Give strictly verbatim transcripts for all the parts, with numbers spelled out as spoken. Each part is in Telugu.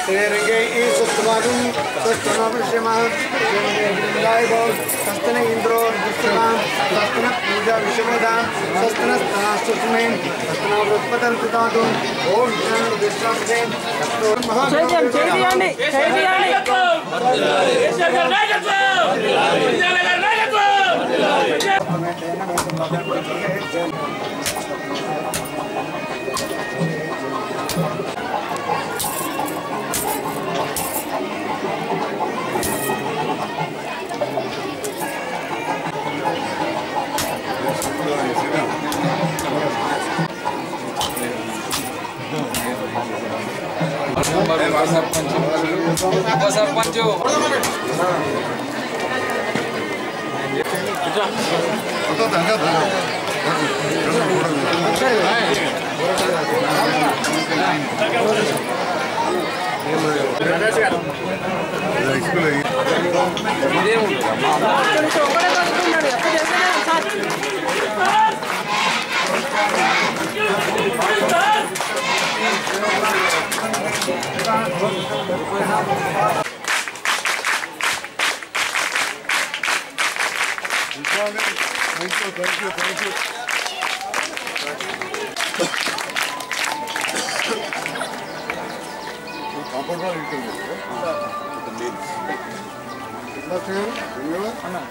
Sergei is Sutmarum, Sastana Shema, Laibo, Sastana Indro, Dustaman, Sastana Puja Vishamadam, Sastana Stanastusman, Sastana Rupatan Pitatum, Om Chan Vishwamsen, Mahan. Chediani, Chediani. Sarpanch Thank you, thank you, thank you. Compound wall interview. The names. What's your name? Anna.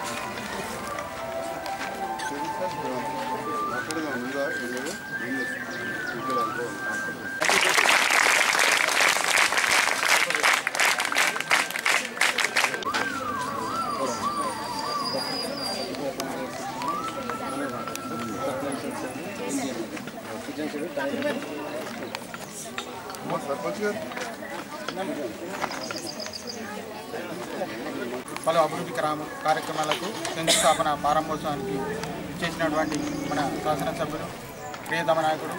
పలు అభివృద్ధి కార్యక్రమాలకు శంకుస్థాపన ప్రారంభోత్సవానికి చేసినటువంటి మన శాసనసభ్యులు ప్రియతమ నాయకుడు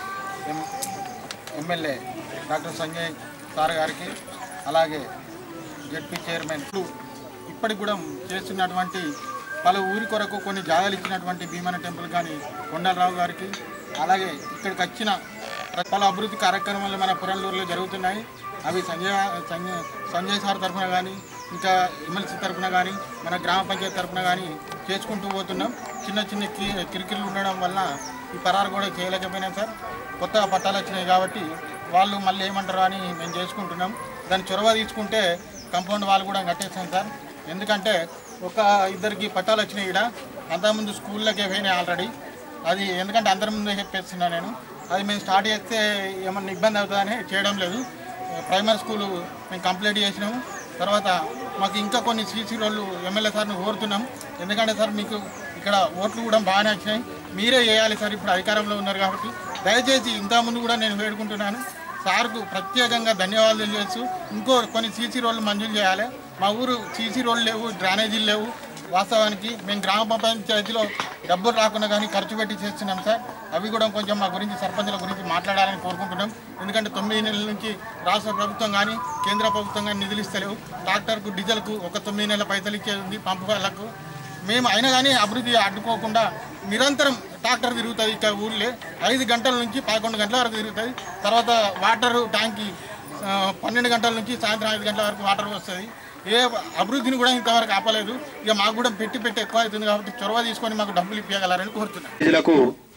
M MLA doctor Sanjay sir గారికి అలాగే జెడ్పీ చైర్మన్ ఇప్పటికి కూడా చేస్తున్నటువంటి పలు ఊరి కొరకు కొన్ని జాగాలు ఇచ్చినటువంటి భీమన టెంపుల్ కానీ కొండలరావు గారికి అలాగే ఇక్కడికి వచ్చిన పలు అభివృద్ధి కార్యక్రమాలు మన పురంలూరులో జరుగుతున్నాయి. అవి సంజయ్ సంజయ్ సంజయ్ సార్ తరఫున కానీ ఇంకా ఎమ్మెల్సీ తరఫున కానీ మన గ్రామ పంచాయతీ తరఫున కానీ చేసుకుంటూ పోతున్నాం. చిన్న చిన్న కి కిరికిలు ఉండడం వల్ల ఈ పరారు కూడా చేయలేకపోయినాం సార్. కొత్తగా పట్టాలు వచ్చినాయి కాబట్టి వాళ్ళు మళ్ళీ ఏమంటారు అని మేము చేసుకుంటున్నాం. దాన్ని చొరవ తీసుకుంటే కంపౌండ్ వాళ్ళు కూడా కట్టేస్తాం సార్. ఎందుకంటే ఒక ఇద్దరికి పట్టాలు వచ్చినాయి ఇక్కడ, అంతకుముందు స్కూళ్ళకే పోయినాయి ఆల్రెడీ. అది ఎందుకంటే అంతకుముందు చెప్పేస్తున్నా నేను, అది మేము స్టార్ట్ చేస్తే ఏమన్నా ఇబ్బంది అవుతుందని చేయడం లేదు. ప్రైమరీ స్కూలు మేము కంప్లీట్ చేసినాము. తర్వాత మాకు ఇంకా కొన్ని సీసీ రోడ్లు ఎమ్మెల్యే సార్ని కోరుతున్నాం. ఎందుకంటే సార్ మీకు ఇక్కడ ఓట్లు కూడా బాగానే వచ్చినాయి, మీరే చేయాలి సార్. ఇప్పుడు అధికారంలో ఉన్నారు కాబట్టి దయచేసి ఇంతకుముందు కూడా నేను వేడుకుంటున్నాను సార్కు ప్రత్యేకంగా ధన్యవాదాలు తెలియజేస్తూ ఇంకో కొన్ని సీసీ రోడ్లు మంజూరు చేయాలి. మా ఊరు సీసీ రోడ్లు లేవు, డ్రైనేజీలు లేవు. వాస్తవానికి మేము గ్రామ పంచాయతీలో డబ్బులు రాకుండా కానీ ఖర్చు పెట్టి చేస్తున్నాం సార్. అవి కూడా కొంచెం మా గురించి సర్పంచుల గురించి మాట్లాడాలని కోరుకుంటున్నాం. ఎందుకంటే తొమ్మిది నెలల నుంచి రాష్ట్ర ప్రభుత్వం కానీ కేంద్ర ప్రభుత్వం కానీ నిధులు ఇస్తలేవు. ట్రాక్టర్కు డీజిల్కు ఒక తొమ్మిది నెలల పైసలు ఇచ్చేది ఉంది పంపు వాళ్ళకు. మేము అయినా కానీ అభివృద్ధి అడ్డుకోకుండా నిరంతరం ట్రాక్టర్ తిరుగుతుంది. ఇక్కడ ఊళ్ళే ఐదు గంటల నుంచి పదకొండు గంటల వరకు తిరుగుతుంది. తర్వాత వాటర్ ట్యాంకి పన్నెండు గంటల నుంచి సాయంత్రం ఐదు గంటల వరకు వాటర్ వస్తుంది. ఏ అభివృద్ధిని కూడా ఇంతవరకు ఆపలేదు. ఇక మాకు కూడా పెట్టి పెట్టి ఎక్కువ అవుతుంది కాబట్టి చొరవ తీసుకొని మాకు డబ్బులు ఇప్పగలరని కోరుతున్నాను. విలేజ్లకు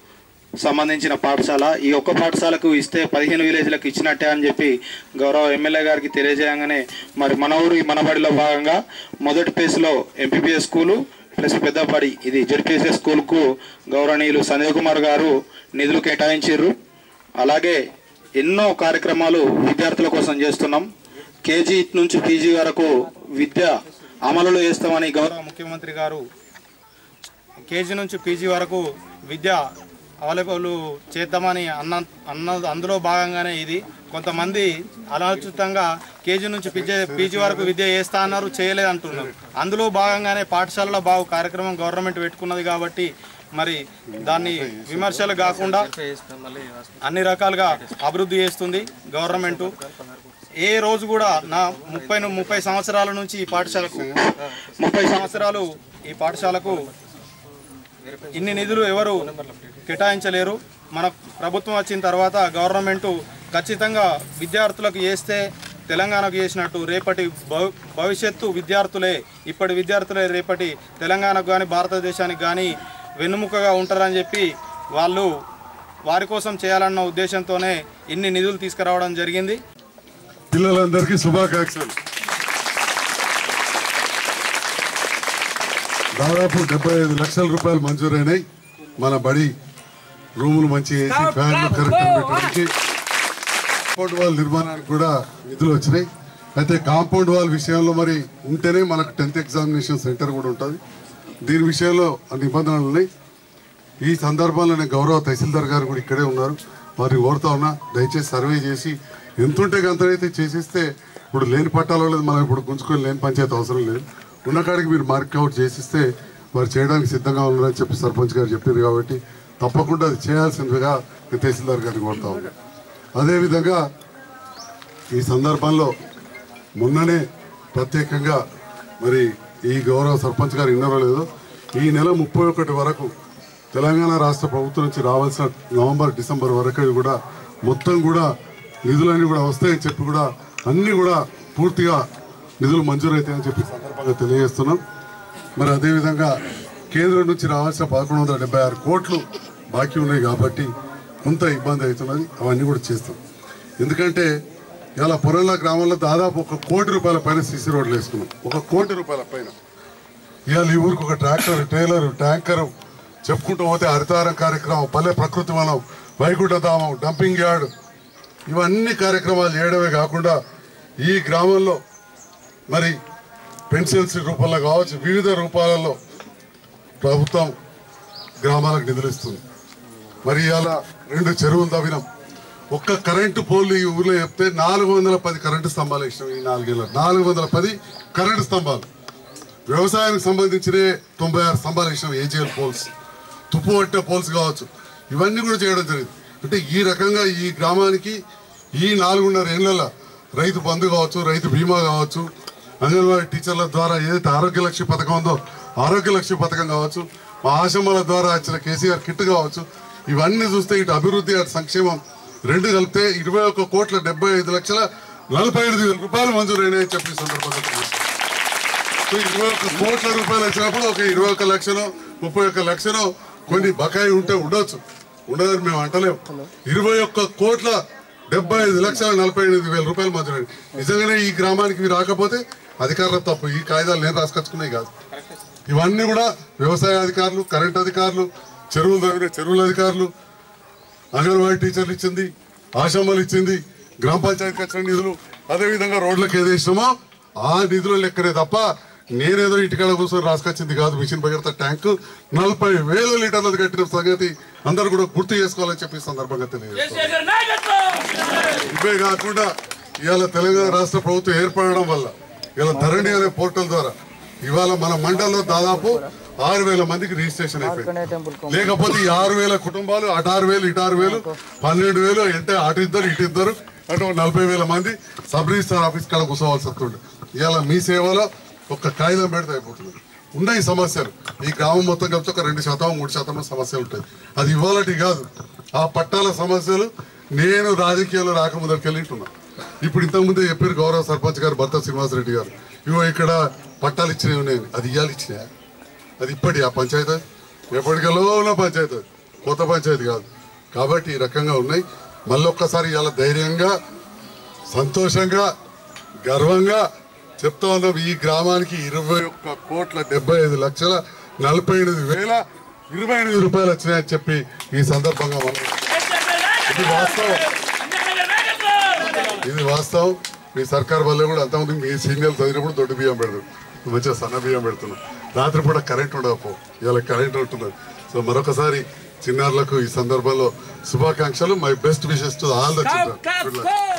సంబంధించిన పాఠశాల ఈ ఒక్క పాఠశాలకు ఇస్తే పదిహేను విలేజ్లకు ఇచ్చినట్టే అని చెప్పి గౌరవ ఎమ్మెల్యే గారికి తెలియజేయగానే మరి మన ఊరు మనబడిలో భాగంగా మొదటి ఫేజ్లో ఎంపీపీఎస్ స్కూలు ప్లస్ పెద్దపడి ఇది జెడ్పీఎస్ఎస్ స్కూల్కు గౌరవనీయులు సంజయ్ కుమార్ గారు నిధులు కేటాయించారు. అలాగే ఎన్నో కార్యక్రమాలు విద్యార్థుల కోసం చేస్తున్నాం. కేజీ నుంచి పీజీ వరకు విద్య అమలులో చేస్తామని గౌరవ ముఖ్యమంత్రి గారు కేజీ నుంచి పీజీ వరకు విద్య అవైలబుల్ చేద్దామని అన్న అన్న అందులో భాగంగానే ఇది. కొంతమంది అనాలోచితంగా కేజీ నుంచి పీజీ పీజీ వరకు విద్య చేస్తా అన్నారు, చేయలేదు అంటున్నారు. అందులో భాగంగానే పాఠశాలలో బాగు కార్యక్రమం గవర్నమెంట్ పెట్టుకున్నది కాబట్టి మరి దాన్ని విమర్శలు కాకుండా అన్ని రకాలుగా అభివృద్ధి చేస్తుంది గవర్నమెంటు. ఏ రోజు కూడా నా ముప్పై ముప్పై సంవత్సరాల నుంచి ఈ పాఠశాలకు ముప్పై సంవత్సరాలు ఈ పాఠశాలకు ఇన్ని నిధులు ఎవరు కేటాయించలేరు. మన ప్రభుత్వం వచ్చిన తర్వాత గవర్నమెంటు ఖచ్చితంగా విద్యార్థులకు చేస్తే తెలంగాణకు చేసినట్టు రేపటి భవిష్యత్తు విద్యార్థులే ఇప్పటి విద్యార్థులే రేపటి తెలంగాణకు కానీ భారతదేశానికి కానీ వెన్నుముకగా ఉంటారని చెప్పి వాళ్ళు వారి కోసం చేయాలన్న ఉద్దేశంతోనే ఇన్ని నిధులు తీసుకురావడం జరిగింది. పిల్లలందరికీ శుభాకాంక్షలు. దాదాపు డెబ్బై ఐదు లక్షల రూపాయలు మంజూరైనాయి. మన బడి రూములు మంచి వేసి ఫ్యాన్లు కరెక్ట్ పెట్టడానికి కాంపౌండ్ వాల్ నిర్మాణానికి కూడా నిధులు వచ్చినాయి. అయితే కాంపౌండ్ వాల్ విషయంలో మరి ఉంటేనే మనకు టెన్త్ ఎగ్జామినేషన్ సెంటర్ కూడా ఉంటుంది. దీని విషయంలో నిబంధనలు ఉన్నాయి. ఈ సందర్భంలో నేను గౌరవ తహసీల్దార్ గారు కూడా ఇక్కడే ఉన్నారు, వారిని కోరుతా ఉన్నా దయచేసి సర్వే చేసి ఎంతుంటే గంతనైతే చేసిస్తే ఇప్పుడు లేని పట్టాలో లేదు, మనం ఇప్పుడు గుంజుకొని లేని పంచాయతీ అవసరం లేదు, ఉన్నకాడికి మీరు మార్కౌట్ చేసిస్తే వారు చేయడానికి సిద్ధంగా ఉన్నారని చెప్పి సర్పంచ్ గారు చెప్పారు. కాబట్టి తప్పకుండా అది చేయాల్సిందిగా నేను తహసీల్దార్ గారిని కోరుతా ఉన్నాను. అదేవిధంగా ఈ సందర్భంలో మొన్ననే ప్రత్యేకంగా మరి ఈ గౌరవ సర్పంచ్ గారు ఇన్నరో లేదో ఈ నెల ముప్పై ఒకటి వరకు తెలంగాణ రాష్ట్ర ప్రభుత్వం నుంచి రావాల్సిన నవంబర్ డిసెంబర్ వరకు కూడా మొత్తం కూడా నిధులన్నీ కూడా వస్తాయని చెప్పి కూడా అన్నీ కూడా పూర్తిగా నిధులు మంజూరైతాయని చెప్పి సందర్భంగా తెలియజేస్తున్నాం. మరి అదేవిధంగా కేంద్రం నుంచి రావాల్సిన పదకొండు వందల డెబ్బై ఆరు కోట్లు బాకీ ఉన్నాయి కాబట్టి కొంత ఇబ్బంది అవుతున్నది, అవన్నీ కూడా చేస్తాం. ఎందుకంటే ఇలా పొరల్ల గ్రామంలో దాదాపు ఒక కోటి రూపాయల పైన సీసీ రోడ్లు వేసుకున్నాం, ఒక కోటి రూపాయల పైన. ఇవాళ ఈ ఊరికి ఒక ట్రాక్టర్, ట్రైలర్, ట్యాంకరు చెప్పుకుంటూ పోతే హరితారం కార్యక్రమం, పల్లె ప్రకృతి వనం, వైకుంఠధామం, డంపింగ్ యార్డ్, ఇవన్నీ కార్యక్రమాలు చేయడమే కాకుండా ఈ గ్రామంలో మరి పెన్షన్స్ రూపంలో కావచ్చు వివిధ రూపాలలో ప్రభుత్వం గ్రామాలకు నిధులు ఇస్తుంది. మరి ఇవాళ రెండు చెరువులు తవ్వినాం. ఒక్క కరెంటు పోల్ ఈ ఊర్లో చెప్తే నాలుగు వందల పది కరెంటు స్తంభాలు ఇచ్చినాం. ఈ నాలుగేళ్ళ నాలుగు వందల పది కరెంటు స్తంభాలు. వ్యవసాయానికి సంబంధించిన తొంభై ఆరు స్తంభాలు ఇచ్చినాం. ఏజీఎల్ పోల్స్, తుప్పు పట్టే పోల్స్ కావచ్చు, ఇవన్నీ కూడా చేయడం జరిగింది. అంటే ఈ రకంగా ఈ గ్రామానికి ఈ నాలుగున్నర ఏళ్ళ రైతు బంధు కావచ్చు, రైతు బీమా కావచ్చు, అంగన్వాడీ టీచర్ల ద్వారా ఏదైతే ఆరోగ్య లక్ష్య పథకం ఉందో ఆరోగ్య లక్ష్య పథకం కావచ్చు, మా ఆశ్రమాల ద్వారా వచ్చిన కేసీఆర్ కిట్ కావచ్చు, ఇవన్నీ చూస్తే ఇటు అభివృద్ధి అటు సంక్షేమం రెండు కలిపితే ఇరవై ఒక్క కోట్ల డెబ్బై ఐదు లక్షల నలభై ఐదు వేల రూపాయలు మంజూరైనాయని చెప్పి సందర్భంగా ఇరవై ఒక్క కోట్ల రూపాయలు వచ్చినప్పుడు ఒక ఇరవై ఒక్క లక్షలు ముప్పై ఒక్క లక్షలు కొన్ని బకాయి ఉంటే ఉండొచ్చు, ఉండదని మేము అంటలేము. ఇరవై ఒక్క కోట్ల డెబ్బై ఐదు లక్షల నలభై ఎనిమిది వేల రూపాయలు మంజూరైంది. నిజంగానే ఈ గ్రామానికి మీరు రాకపోతే అధికారుల తప్పు, ఈ కాయిదాలు నేను రాసుకొచ్చుకున్నాయి కాదు. ఇవన్నీ కూడా వ్యవసాయ అధికారులు, కరెంట్ అధికారులు, చెరువులు తగిన చెరువుల అధికారులు, అంగన్వాడీ టీచర్లు ఇచ్చింది, ఆశ్రమాలు ఇచ్చింది, గ్రామ పంచాయతీకి వచ్చిన నిధులు, అదేవిధంగా రోడ్లకు ఏది ఇష్టమో ఆ నిధులు లెక్కనే తప్ప నేనేదో ఇంటికాడ కూర్చొని రాసుకొచ్చింది కాదు. మిషన్ భగీరథ ట్యాంకు నలభై వేల లీటర్లది కట్టిన సంగతి అందరూ కూడా గుర్తు చేసుకోవాలని చెప్పి సందర్భంగా తెలియజేస్తాం. ఇవే కాకుండా ఇవాళ తెలంగాణ రాష్ట్ర ప్రభుత్వం ఏర్పడడం వల్ల ఇవాళ ధరణి అనే పోర్టల్ ద్వారా ఇవాళ మన మండలంలో దాదాపు ఆరు వేల మందికి రిజిస్ట్రేషన్ అయిపోయింది. లేకపోతే ఈ ఆరు వేల కుటుంబాలు అటు ఆరు వేలు ఇటు ఆరు వేలు పన్నెండు వేలు అంటే అటు ఇద్దరు ఇటు ఇద్దరు అటు నలభై వేల మంది సబ్ రిజిస్ట్రార్ ఆఫీస్ కాడ కూర్చోవాల్సి వస్తుండే. ఇవాళ మీ సేవలో ఒక్క కాగితం పెడితే అయిపోతుంది. ఉన్నాయి సమస్యలు ఈ గ్రామం మొత్తం కలిసి ఒక రెండు శాతం మూడు శాతం సమస్యలు ఉంటాయి. అది ఇవ్వాలటి కాదు. ఆ పట్టాల సమస్యలు నేను రాజకీయాల్లో రాకముందరికెళ్ళింటున్నా. ఇప్పుడు ఇంతకుముందే చెప్పారు గౌరవ సర్పంచ్ గారు భర్త శ్రీనివాసరెడ్డి గారు, ఇవో ఇక్కడ పట్టాలు ఇచ్చినవి ఉన్నాయి, అది ఇవ్వాలి ఇచ్చినాయా? అది ఇప్పటి ఆ పంచాయతీ ఎప్పటికెళ్ళో ఉన్న పంచాయతీ, కొత్త పంచాయతీ కాదు. కాబట్టి ఈ రకంగా ఉన్నాయి. మళ్ళీ ఒక్కసారి ఇవాళ ధైర్యంగా సంతోషంగా గర్వంగా చెప్తా ఉన్నాం, ఈ గ్రామానికి ఇరవై ఒక్క కోట్ల డెబ్బై ఐదు లక్షల నలభై ఎనిమిది వేల ఇరవై ఎనిమిది రూపాయలు వచ్చినాయని చెప్పి ఈ సందర్భంగా మనం ఇది వాస్తవం ఇది వాస్తవం మీ సర్కార్ వల్ల కూడా అంతమంది మీ సీనియర్లు చదివినప్పుడు దొడ్డు బియ్యం పెడతారు, మంచిగా సన్న బియ్యం పెడుతున్నాం. రాత్రి పూట కరెంట్ ఉండకపో, ఇవాళ కరెంట్ ఉంటున్నది. సో మరొకసారి చిన్నారులకు ఈ సందర్భంలో శుభాకాంక్షలు. My best wishes to all the children.